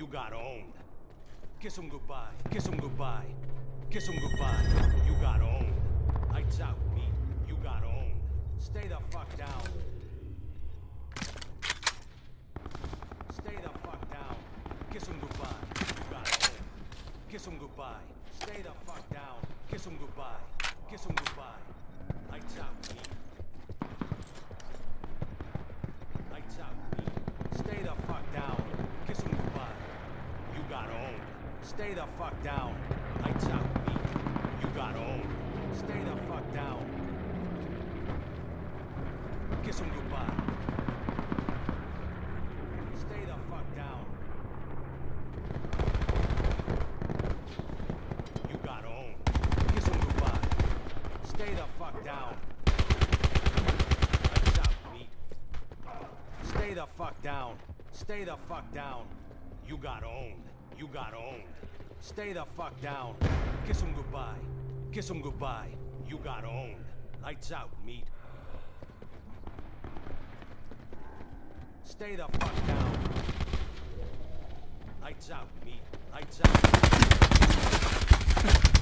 You got owned. Kiss him goodbye. Kiss him goodbye. Kiss him goodbye. You got owned. Lights out, me. You got owned. Stay the fuck down. Stay the fuck down. Kiss him goodbye. You got owned. Kiss him goodbye. Stay the fuck down. Kiss him goodbye. Kiss him goodbye. Lights out, me. Lights out, me. Stay the fuck down. Kiss him goodbye. You got owned. Stay the fuck down. Lights out, me. You got owned. Stay the fuck down. Kiss him goodbye. Stay the fuck down. You got owned. Kiss him goodbye. Stay the fuck down. Lights out, me. Stay the fuck down. Stay the fuck down. You got owned. You got owned. Stay the fuck down. Kiss him goodbye. Kiss him goodbye. You got owned. Lights out, meat. Stay the fuck down. Lights out, meat. Lights out.